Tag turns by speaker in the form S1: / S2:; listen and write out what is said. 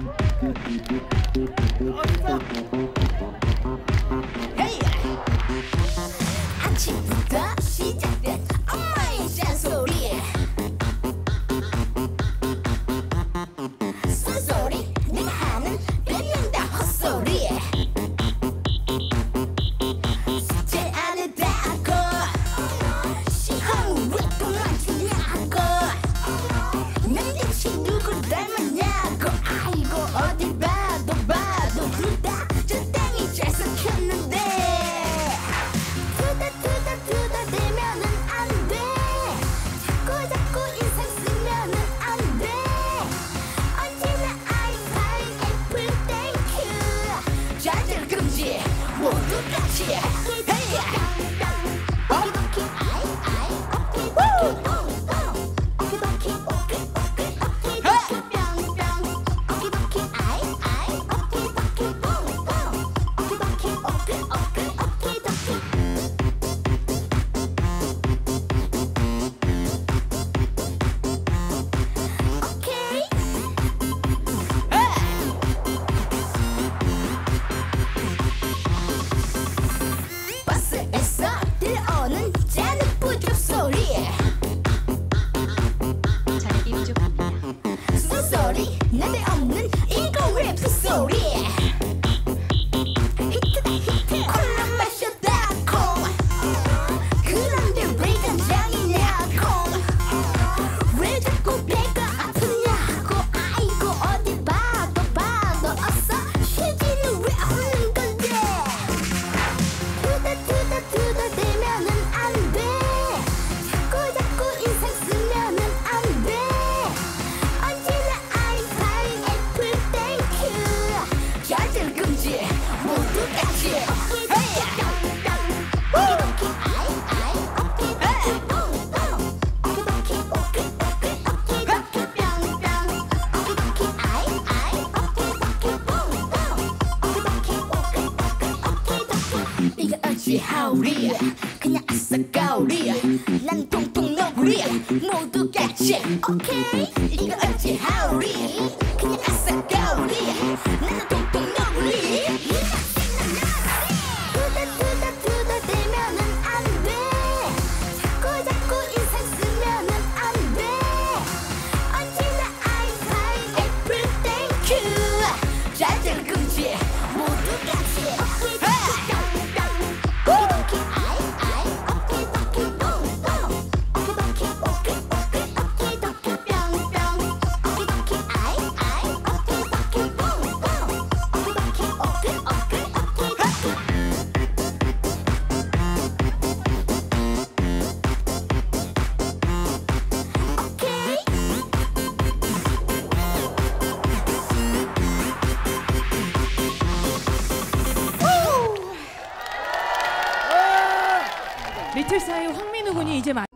S1: 헤이! 아침부터 시작된 엄마의 잔소리 쓴소리 내가 하는 별명 다 헛소리 숙제 안 했다고 시험 왜 또 맞추냐고 난 대체 누굴 닮았냐고 아이고 어딜 봐도 둘 다 저 땅이 잘생겼는데 두다 대면은 안돼 자꾸 인상 쓰면은 안돼 언제나 아이파이 애플 땡큐 좌절 금지 모두 같이 헤이야 어기버키 아이 어기버키 어기버키 어기버키 뿅뿅 어기버키 아이 어기버키 어기버키 어기버키 오케이 버스에서 들려오는 잔혹부족 소리
S2: 잔액이 부족합니다.
S1: 쓴소리 난데없는 이거 랩 소리 히트다 히트 콜라 마셨다고 그런데 왜 간장이냐고 왜 자꾸 배가 아프냐고 아이고 어디 봐도 어서 휴지는 왜 없는 건데 두다 대면은 안돼 자꾸 인상 쓰면은 안돼 언제나 아이파이 애플 땡큐 좌절 금지 모두 같이 헤이야 어기버키 아이 어기버키 어기버키 어기버키 뿅뿅 어기버키 아이 어기버키 어기버키 이거 어찌 하울이 그냥 아싸 가오리 난 통통 너구리 모두 같이 오케이 이거 어찌 하울이 그냥 아싸 가오리 난 통통 너구리 두다 대면은 안돼 자꾸 인상 쓰면은 안돼 언제나 아이파이 애플 땡큐 좌절 금지 모두 같이 어기버키 아이 어기버키 어기버키 어기버키 뿅뿅 어기버키 아이 어기버키
S3: 리틀사이 황민우 군이 이제